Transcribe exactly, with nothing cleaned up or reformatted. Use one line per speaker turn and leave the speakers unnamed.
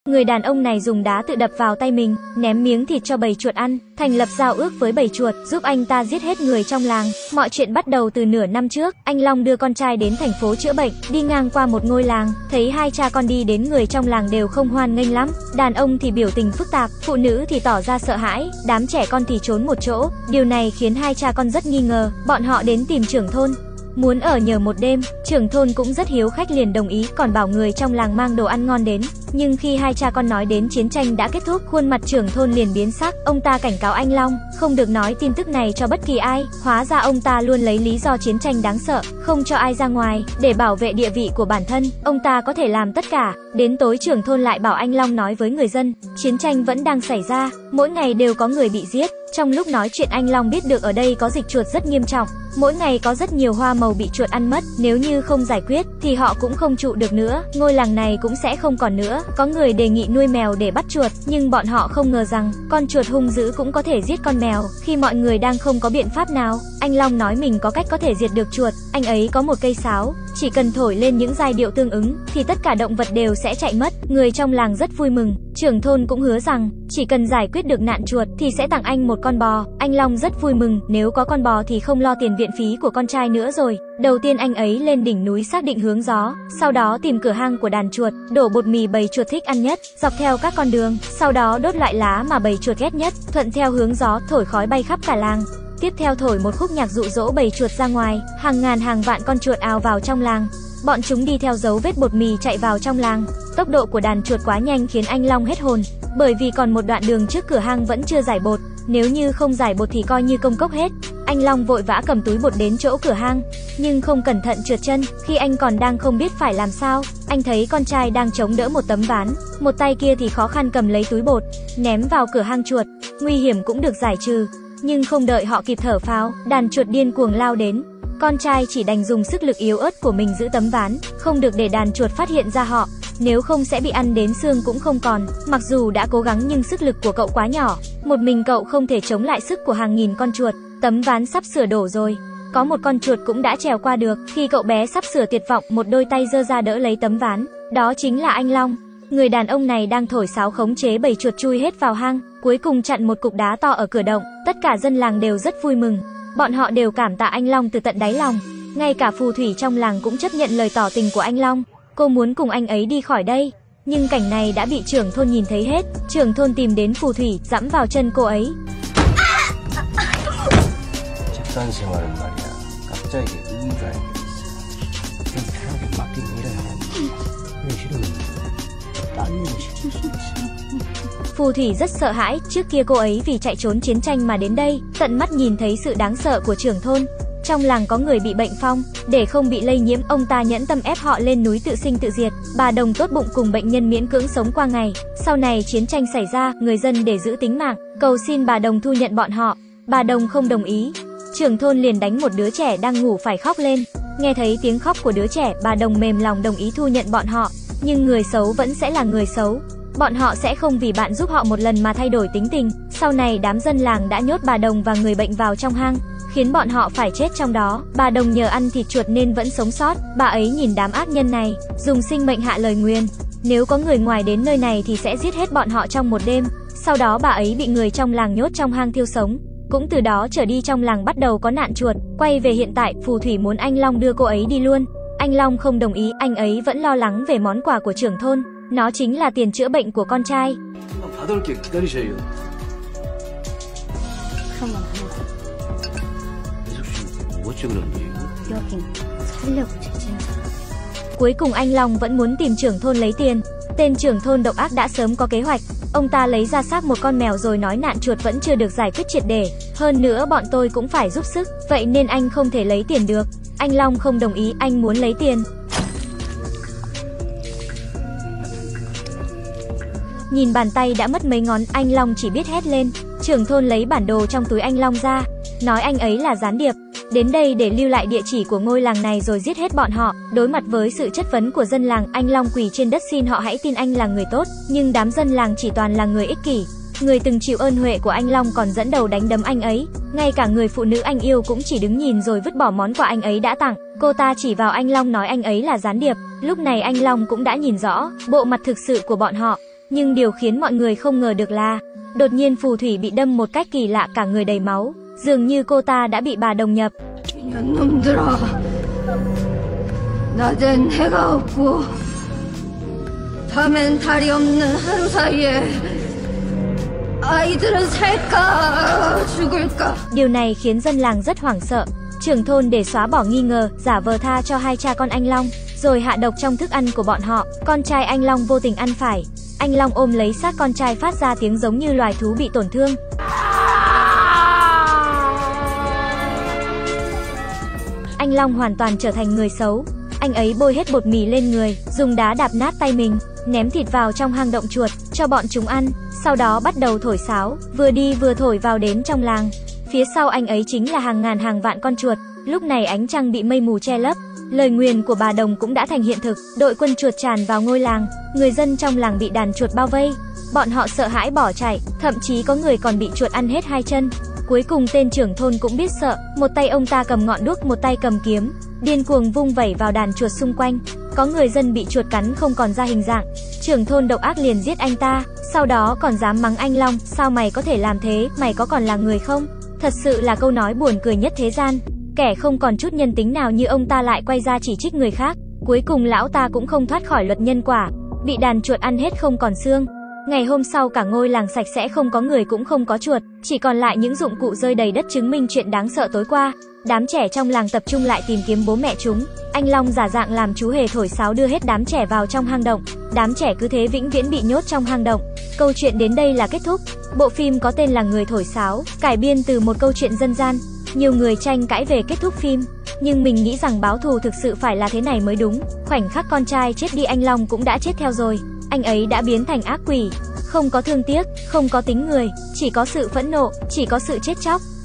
Người đàn ông này dùng đá tự đập vào tay mình, ném miếng thịt cho bầy chuột ăn, thành lập giao ước với bầy chuột, giúp anh ta giết hết người trong làng. Mọi chuyện bắt đầu từ nửa năm trước, anh Long đưa con trai đến thành phố chữa bệnh, đi ngang qua một ngôi làng, thấy hai cha con đi đến, người trong làng đều không hoan nghênh lắm, đàn ông thì biểu tình phức tạp, phụ nữ thì tỏ ra sợ hãi, đám trẻ con thì trốn một chỗ. Điều này khiến hai cha con rất nghi ngờ, bọn họ đến tìm trưởng thôn, muốn ở nhờ một đêm. Trưởng thôn cũng rất hiếu khách liền đồng ý, còn bảo người trong làng mang đồ ăn ngon đến. Nhưng khi hai cha con nói đến chiến tranh đã kết thúc, khuôn mặt trưởng thôn liền biến sắc, ông ta cảnh cáo anh Long không được nói tin tức này cho bất kỳ ai. Hóa ra ông ta luôn lấy lý do chiến tranh đáng sợ, không cho ai ra ngoài, để bảo vệ địa vị của bản thân, ông ta có thể làm tất cả. Đến tối trưởng thôn lại bảo anh Long nói với người dân, chiến tranh vẫn đang xảy ra, mỗi ngày đều có người bị giết. Trong lúc nói chuyện anh Long biết được ở đây có dịch chuột rất nghiêm trọng, mỗi ngày có rất nhiều hoa màu bị chuột ăn mất, nếu như không giải quyết thì họ cũng không trụ được nữa, ngôi làng này cũng sẽ không còn nữa. Có người đề nghị nuôi mèo để bắt chuột, nhưng bọn họ không ngờ rằng con chuột hung dữ cũng có thể giết con mèo. Khi mọi người đang không có biện pháp nào, anh Long nói mình có cách có thể diệt được chuột. Anh ấy có một cây sáo, chỉ cần thổi lên những giai điệu tương ứng thì tất cả động vật đều sẽ chạy mất. Người trong làng rất vui mừng, trưởng thôn cũng hứa rằng chỉ cần giải quyết được nạn chuột thì sẽ tặng anh một con bò. Anh Long rất vui mừng, nếu có con bò thì không lo tiền viện phí của con trai nữa rồi. Đầu tiên anh ấy lên đỉnh núi xác định hướng gió, sau đó tìm cửa hang của đàn chuột, đổ bột mì bầy chuột thích ăn nhất, dọc theo các con đường, sau đó đốt loại lá mà bầy chuột ghét nhất, thuận theo hướng gió thổi khói bay khắp cả làng. Tiếp theo thổi một khúc nhạc dụ dỗ bầy chuột ra ngoài, hàng ngàn hàng vạn con chuột ào vào trong làng. Bọn chúng đi theo dấu vết bột mì chạy vào trong làng. Tốc độ của đàn chuột quá nhanh khiến anh Long hết hồn, bởi vì còn một đoạn đường trước cửa hang vẫn chưa giải bột, nếu như không giải bột thì coi như công cốc hết. Anh Long vội vã cầm túi bột đến chỗ cửa hang, nhưng không cẩn thận trượt chân. Khi anh còn đang không biết phải làm sao, anh thấy con trai đang chống đỡ một tấm ván, một tay kia thì khó khăn cầm lấy túi bột, ném vào cửa hang chuột. Nguy hiểm cũng được giải trừ, nhưng không đợi họ kịp thở phào, đàn chuột điên cuồng lao đến. Con trai chỉ đành dùng sức lực yếu ớt của mình giữ tấm ván, không được để đàn chuột phát hiện ra họ, nếu không sẽ bị ăn đến xương cũng không còn. Mặc dù đã cố gắng nhưng sức lực của cậu quá nhỏ, một mình cậu không thể chống lại sức của hàng nghìn con chuột. Tấm ván sắp sửa đổ rồi, có một con chuột cũng đã trèo qua được. Khi cậu bé sắp sửa tuyệt vọng, một đôi tay giơ ra đỡ lấy tấm ván, đó chính là anh Long. Người đàn ông này đang thổi sáo khống chế bầy chuột chui hết vào hang, cuối cùng chặn một cục đá to ở cửa động. Tất cả dân làng đều rất vui mừng, bọn họ đều cảm tạ anh Long từ tận đáy lòng. Ngay cả phù thủy trong làng cũng chấp nhận lời tỏ tình của anh Long, cô muốn cùng anh ấy đi khỏi đây. Nhưng cảnh này đã bị trưởng thôn nhìn thấy hết. Trưởng thôn tìm đến phù thủy, giẫm vào chân cô ấy.
집단 생활은 말이야, 갑자기 의무라는 게 있어. 좀 편하게 맡기고 일해야 하는데 왜 싫으면 딴 일을 시킬 수 있어.
Phù thủy rất sợ hãi, trước kia cô ấy vì chạy trốn chiến tranh mà đến đây, tận mắt nhìn thấy sự đáng sợ của trưởng thôn. Trong làng có người bị bệnh phong, để không bị lây nhiễm, ông ta nhẫn tâm ép họ lên núi tự sinh tự diệt. Bà Đồng tốt bụng cùng bệnh nhân miễn cưỡng sống qua ngày. Sau này chiến tranh xảy ra, người dân để giữ tính mạng, cầu xin bà Đồng thu nhận bọn họ. Bà Đồng không đồng ý. Trưởng thôn liền đánh một đứa trẻ đang ngủ phải khóc lên. Nghe thấy tiếng khóc của đứa trẻ, bà Đồng mềm lòng đồng ý thu nhận bọn họ. Nhưng người xấu vẫn sẽ là người xấu, bọn họ sẽ không vì bạn giúp họ một lần mà thay đổi tính tình. Sau này đám dân làng đã nhốt bà Đồng và người bệnh vào trong hang, khiến bọn họ phải chết trong đó. Bà Đồng nhờ ăn thịt chuột nên vẫn sống sót. Bà ấy nhìn đám ác nhân này, dùng sinh mệnh hạ lời nguyền, nếu có người ngoài đến nơi này thì sẽ giết hết bọn họ trong một đêm. Sau đó bà ấy bị người trong làng nhốt trong hang thiêu sống. Cũng từ đó trở đi trong làng bắt đầu có nạn chuột. Quay về hiện tại, phù thủy muốn anh Long đưa cô ấy đi luôn. Anh Long không đồng ý, anh ấy vẫn lo lắng về món quà của trưởng thôn. Nó chính là tiền chữa bệnh của con trai. Cuối cùng anh Long vẫn muốn tìm trưởng thôn lấy tiền. Tên trưởng thôn độc ác đã sớm có kế hoạch. Ông ta lấy ra xác một con mèo rồi nói nạn chuột vẫn chưa được giải quyết triệt để. Hơn nữa bọn tôi cũng phải giúp sức, vậy nên anh không thể lấy tiền được. Anh Long không đồng ý, anh muốn lấy tiền. Nhìn bàn tay đã mất mấy ngón, anh Long chỉ biết hét lên. Trưởng thôn lấy bản đồ trong túi anh Long ra, nói anh ấy là gián điệp, đến đây để lưu lại địa chỉ của ngôi làng này rồi giết hết bọn họ. Đối mặt với sự chất vấn của dân làng, anh Long quỳ trên đất xin họ hãy tin anh là người tốt. Nhưng đám dân làng chỉ toàn là người ích kỷ. Người từng chịu ơn huệ của anh Long còn dẫn đầu đánh đấm anh ấy. Ngay cả người phụ nữ anh yêu cũng chỉ đứng nhìn rồi vứt bỏ món quà anh ấy đã tặng. Cô ta chỉ vào anh Long nói anh ấy là gián điệp. Lúc này anh Long cũng đã nhìn rõ bộ mặt thực sự của bọn họ. Nhưng điều khiến mọi người không ngờ được là, đột nhiên phù thủy bị đâm một cách kỳ lạ, cả người đầy máu, dường như cô ta đã bị bà đồng nhập.
이년놈들아, 낮엔 해가 없고 밤엔 달이 없는 하루 사이에 아이들은 살까 죽을까.
Điều này khiến dân làng rất hoảng sợ. Trưởng thôn để xóa bỏ nghi ngờ, giả vờ tha cho hai cha con anh Long, rồi hạ độc trong thức ăn của bọn họ. Con trai anh Long vô tình ăn phải. Anh Long ôm lấy xác con trai phát ra tiếng giống như loài thú bị tổn thương. Anh Long hoàn toàn trở thành người xấu. Anh ấy bôi hết bột mì lên người, dùng đá đạp nát tay mình, ném thịt vào trong hang động chuột, cho bọn chúng ăn. Sau đó bắt đầu thổi sáo, vừa đi vừa thổi vào đến trong làng. Phía sau anh ấy chính là hàng ngàn hàng vạn con chuột. Lúc này ánh trăng bị mây mù che lấp. Lời nguyền của bà Đồng cũng đã thành hiện thực. Đội quân chuột tràn vào ngôi làng. Người dân trong làng bị đàn chuột bao vây. Bọn họ sợ hãi bỏ chạy, thậm chí có người còn bị chuột ăn hết hai chân. Cuối cùng tên trưởng thôn cũng biết sợ. Một tay ông ta cầm ngọn đuốc, một tay cầm kiếm, điên cuồng vung vẩy vào đàn chuột xung quanh. Có người dân bị chuột cắn không còn ra hình dạng. Trưởng thôn độc ác liền giết anh ta. Sau đó còn dám mắng anh Long, sao mày có thể làm thế, mày có còn là người không? Thật sự là câu nói buồn cười nhất thế gian. Kẻ không còn chút nhân tính nào như ông ta lại quay ra chỉ trích người khác. Cuối cùng lão ta cũng không thoát khỏi luật nhân quả, bị đàn chuột ăn hết không còn xương. Ngày hôm sau cả ngôi làng sạch sẽ, không có người cũng không có chuột, chỉ còn lại những dụng cụ rơi đầy đất chứng minh chuyện đáng sợ tối qua. Đám trẻ trong làng tập trung lại tìm kiếm bố mẹ chúng. Anh Long giả dạng làm chú hề thổi sáo đưa hết đám trẻ vào trong hang động. Đám trẻ cứ thế vĩnh viễn bị nhốt trong hang động. Câu chuyện đến đây là kết thúc. Bộ phim có tên là Người thổi sáo, cải biên từ một câu chuyện dân gian. Nhiều người tranh cãi về kết thúc phim, nhưng mình nghĩ rằng báo thù thực sự phải là thế này mới đúng. Khoảnh khắc con trai chết đi, anh Long cũng đã chết theo rồi. Anh ấy đã biến thành ác quỷ, không có thương tiếc, không có tính người, chỉ có sự phẫn nộ, chỉ có sự chết chóc.